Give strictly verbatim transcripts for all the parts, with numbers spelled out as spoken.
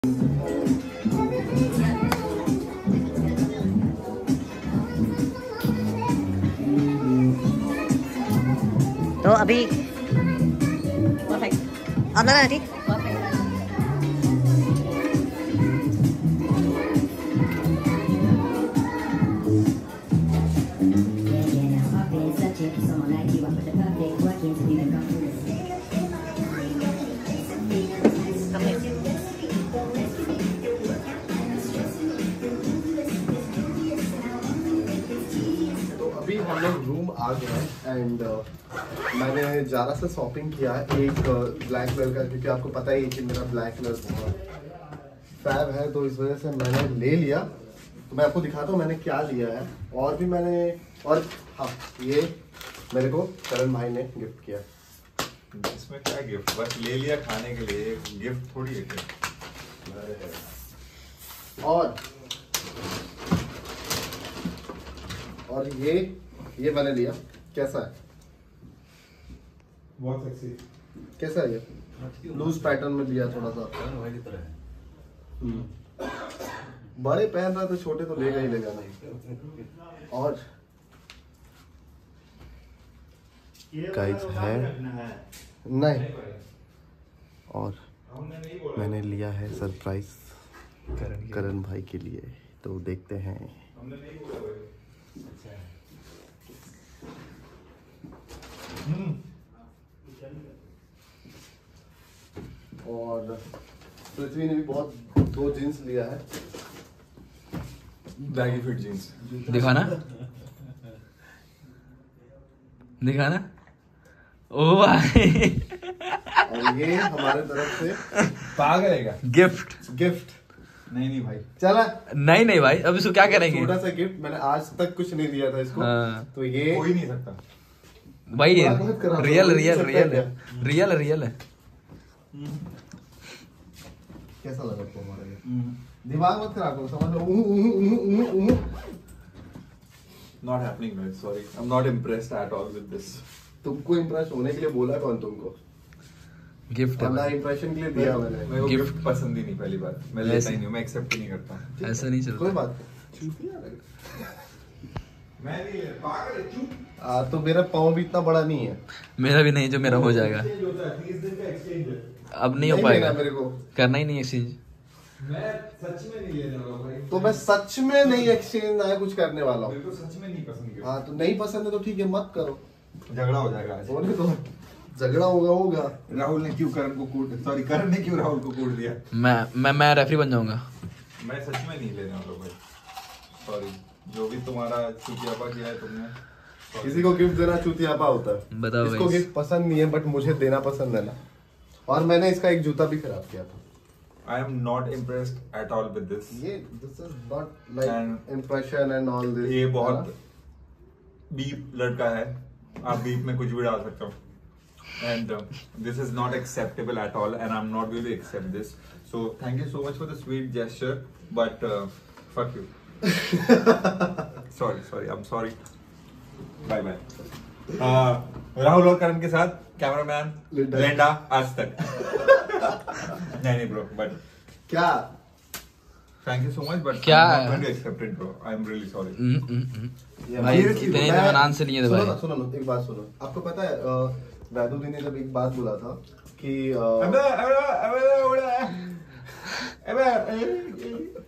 तो अभी परफेक्ट अब लगा ठीक। अभी हम लोग रूम आ गए हैं एंड uh, मैंने ज़ारा से शॉपिंग किया है एक ब्लैक uh, कलर का, क्योंकि आपको पता ही है कि मेरा ब्लैक कलर बहुत फैब है, तो इस वजह से मैंने ले लिया। तो मैं आपको दिखाता हूँ मैंने क्या लिया है। और भी मैंने और हाँ, ये मेरे को करण भाई ने गिफ्ट किया। इसमें क्या गिफ्ट, बस ले लिया खाने के लिए, गिफ्ट थोड़ी है क्या। और और ये ये मैंने लिया, कैसा है? बहुत सेक्सी। कैसा है ये? लूज पैटर्न में लिया थोड़ा सा। भाई की तरह है। बड़े पहन रहा तो छोटे तो लेगा ही लेगा नहीं। और गाइस है नहीं, और मैंने लिया है सरप्राइज करण भाई के लिए, तो देखते हैं। और पृथ्वी ने भी बहुत दो जीन्स लिया है, बैगी फिट जीन्स। दिखाना दिखाना ओ भाई। और ये हमारे तरफ से पागल है क्या? Gift gift. नहीं नहीं भाई, चला नहीं नहीं भाई, अब इसको क्या करेंगे? छोटा सा गिफ्ट, मैंने आज तक कुछ नहीं दिया था इसको। हाँ। तो ये हो ही नहीं सकता भाई, ये बात मत करा, रियल हो रियल सकता है रियल क्या? है, रियल रियल है। कैसा लगा आपको हमारा ये? दिमाग मत खराब करो, समझ लो। ऊं, um, um, um, um. Not happening guys, sorry, I am not impressed at all with this. तुमको इम्प्रेस होने के लिए बोला कौन तुमको? गिफ्ट है अपना भाई। इम्प्रेशन के लिए दिया मैंने। मेरे को Gift- गिफ्ट पसंद ही नहीं, पहली बार मैं लेता ही नहीं हूं, मैं एक्सेप्ट ही नहीं करता। ऐसा नहीं कोई चलता। बात नहीं, चूतिया लग रहा है। मैं नहीं ले, पागल है चुप। आ, तो मेरा पाँव भी इतना बड़ा नहीं है। मेरा भी नहीं, जो मेरा हो जाएगा। एक्सचेंज होता है, तीस दिन का एक्सचेंज है। अब नहीं हो नहीं पाएगा, लेना मेरे को। करना ही नहीं एक्सचेंज। मैं सच में नहीं लेने वाला भाई। तो मैं सच में नहीं एक्सचेंज ना कुछ करने वाला हूँ। मेरे को सच में नहीं पसंद गिफ्ट। हाँ, तो नहीं पसंद है तो ठीक है, मत करो। झगड़ा हो जाएगा आज। होने तो झगड़ा होगा होगा। राहुल ने क्यों करण को कूट, सॉरी करण ने क्यों राहुल को कूट दिया? मैं मैं मैं रेफरी बन जाऊंगा। मैं सच में नहीं लेने वाला भाई, सॉरी। जो भी तुम्हारा चुतियापा किया है तुमने, sorry। किसी को गिफ्ट देना चूतियापा होता है। बताओ इसको guys। गिफ्ट पसंद नहीं है, बट मुझे देना पसंद है ना। और मैंने इसका एक जूता भी खराब किया था। I am not impressed at all with this। ये this is not like And- impression and all this. ये बहुत बीप लड़का है, आप बीप में कुछ भी डाल सकते हो। And uh, this is not acceptable at all, and I'm not going to accept this. So thank you so much for the sweet gesture, but uh, fuck you. sorry, sorry, I'm sorry. Bye bye. Uh, Rahul और करण के साथ cameraman Linda. लेंडा आज तक। नहीं नहीं bro, but क्या? Thank you so much, but क्या I'm है? not going to accept it, bro. I'm really sorry. हम्म, हम्म, हम्म। ये भाई मैं- इतने इत्मीनान से नहीं है सुनो भाई। ना, सुनो ना, एक बात सुनो। आपको पता है अ, वैदू दी ने जब एक बात बोला था कि अ, अबे अबे अबे अबे अबे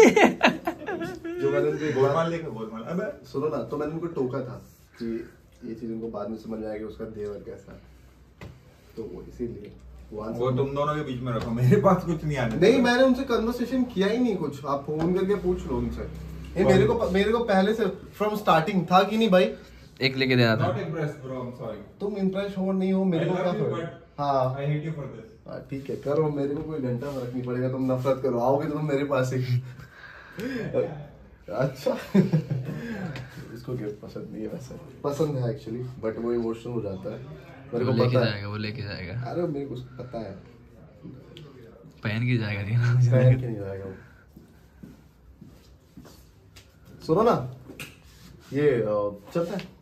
जो मैंने उनको एक गोलमाल बार लेकर गोलमाल अबे सुनो ना, तो मैंने उनको टोका था कि ये चीज उनको बाद में समझ में आएगी उसका देवर कैसा है। तो वो इसीलिए वो वो तुम दोनों के बीच में रखो, मेरे पास कुछ नहीं आने। नहीं, मैंने उनसे कन्वर्सेशन किया ही नहीं कुछ। आप फोन करके पूछ लो उनसे। ये मेरे को मेरे को पहले से फ्रॉम स्टार्टिंग था कि नहीं भाई, एक लेके देना था। Not impressed bro, I am sorry. तुम इम्प्रेस हो नहीं हो मेरे को क्या फर्क। हाँ I hate you for this. हाँ, ठीक है, करो, मेरे को कोई घंटा फर्क नहीं पड़ेगा। तुम नफरत करो, आओगे तो तुम मेरे पास ही। अच्छा। इसको गिफ्ट पसंद नहीं है, वैसे पसंद है एक्चुअली, बट वो इमोशनल हो जाता है। मेरे वो को लेके पता है। जाएगा, वो लेके जाएगा, अरे मेरे को पता है, पहन के जाएगा। पहन के नहीं जाएगा वो। सुनो ना, ये अ, चलता है।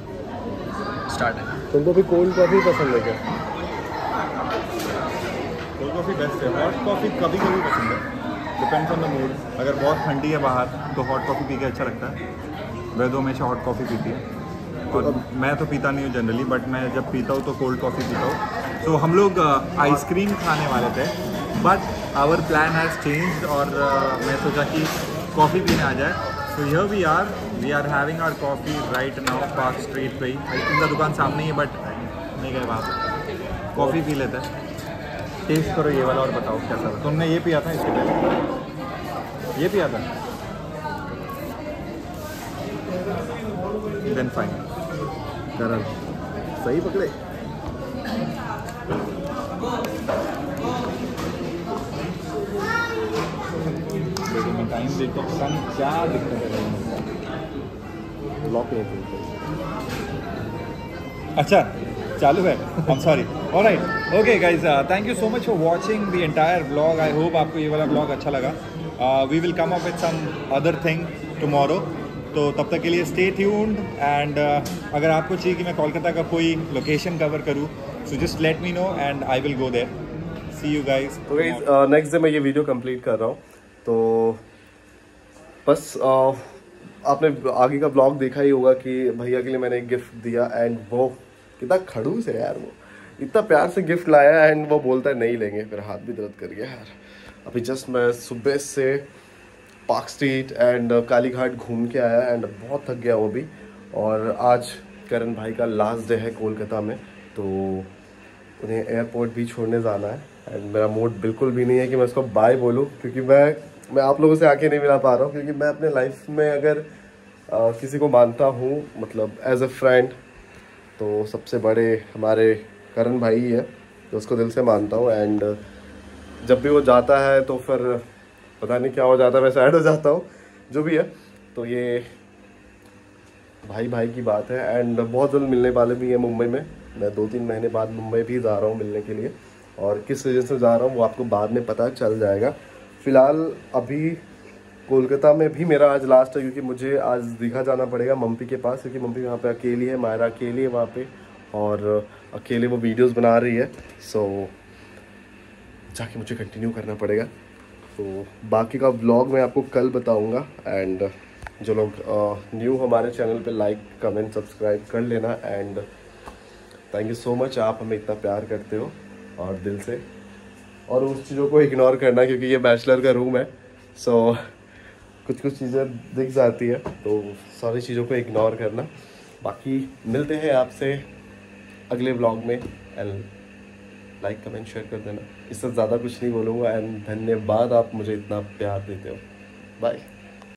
स्टार्ट है। तुमको भी कोल्ड कॉफी पसंद है क्या? कोल्ड कॉफ़ी बेस्ट है। हॉट कॉफ़ी कभी कभी पसंद है, डिपेंड्स ऑन द मूड। अगर बहुत ठंडी है बाहर तो हॉट कॉफ़ी पी के अच्छा लगता है। वह तो हमेशा हॉट कॉफ़ी पीती है, और मैं तो पीता नहीं हूँ जनरली, बट मैं जब पीता हूँ तो कोल्ड कॉफ़ी पीता हूँ। तो हम लोग आइसक्रीम खाने वाले थे, but our plan has changed, और uh, मैं सोचा कि कॉफ़ी पीने आ जाए। तो here we are we are having our coffee right now Park Street पे ही। इनका दुकान सामने ही है, बट नहीं गए वहाँ पर। कॉफ़ी पी लेते हैं, टेस्ट करो ये वाला और बताओ कैसा था। तुमने ये पिया था इसके पहले? ये पिया था? Then fine. करण सही पकड़े। देखो मैं टाइम देखता हूँ, पता नहीं क्या दिक्कत है। ब्लॉक नहीं। अच्छा चालू है, I am sorry. Alright, okay guys, thank you so much for watching the entire vlog. I hope आपको ये वाला व्लॉग अच्छा लगा। We will come up with some other thing tomorrow, तो तब तक के लिए स्टे ट्यून्ड। एंड अगर आपको चाहिए कि मैं कोलकाता का कोई लोकेशन कवर करूँ, so just let me know and I will go there. See you guys. तो गाइस नेक्स्ट डे मैं ये वीडियो कंप्लीट कर रहा हूँ, तो बस uh, आपने आगे का ब्लॉग देखा ही होगा कि भैया के लिए मैंने एक गिफ्ट दिया, एंड वो कितना खड़ूस है यार, वो इतना प्यार से गिफ्ट लाया एंड वो बोलता है नहीं लेंगे, फिर हाथ भी दर्द कर गया यार। अभी जस्ट मैं सुबह से पार्क स्ट्रीट एंड काली घाट घूम के आया एंड बहुत थक गया वो भी। और आज करण भाई का लास्ट डे है कोलकाता में, तो उन्हें एयरपोर्ट भी छोड़ने जाना है। एंड मेरा मूड बिल्कुल भी नहीं है कि मैं उसको बाय बोलूं, क्योंकि मैं मैं आप लोगों से आके नहीं मिला पा रहा हूँ, क्योंकि मैं अपने लाइफ में अगर आ, किसी को मानता हूँ मतलब एज अ फ्रेंड, तो सबसे बड़े हमारे करण भाई ही है, तो उसको दिल से मानता हूँ। एंड जब भी वो जाता है तो फिर पता नहीं क्या हो जाता है, मैं सैड हो जाता हूँ, जो भी है। तो ये भाई भाई की बात है। एंड बहुत जल्द मिलने वाले भी हैं मुंबई में। मैं दो तीन महीने बाद मुंबई भी जा रहा हूँ मिलने के लिए, और किस वजह से जा रहा हूँ वो आपको बाद में पता चल जाएगा। फ़िलहाल अभी कोलकाता में भी मेरा आज लास्ट है, क्योंकि मुझे आज दीघा जाना पड़ेगा मम्मी के पास, क्योंकि मम्मी वहाँ पे अकेली है, मायरा अकेली है वहाँ पे, और अकेले वो वीडियोस बना रही है। सो जाके मुझे कंटिन्यू करना पड़ेगा। तो बाकी का व्लॉग मैं आपको कल बताऊँगा। एंड जो लोग न्यू हमारे चैनल पे लाइक कमेंट सब्सक्राइब कर लेना। And thank you so much, आप हमें इतना प्यार करते हो और दिल से। और उस चीज़ों को इग्नोर करना, क्योंकि ये बैचलर का रूम है, सो so, कुछ कुछ चीज़ें दिख जाती है, तो सारी चीज़ों को इग्नोर करना। बाकी मिलते हैं आपसे अगले व्लॉग में। एंड लाइक कमेंट शेयर कर देना, इससे ज़्यादा कुछ नहीं बोलूँगा। एंड धन्यवाद, आप मुझे इतना प्यार देते हो। बाय।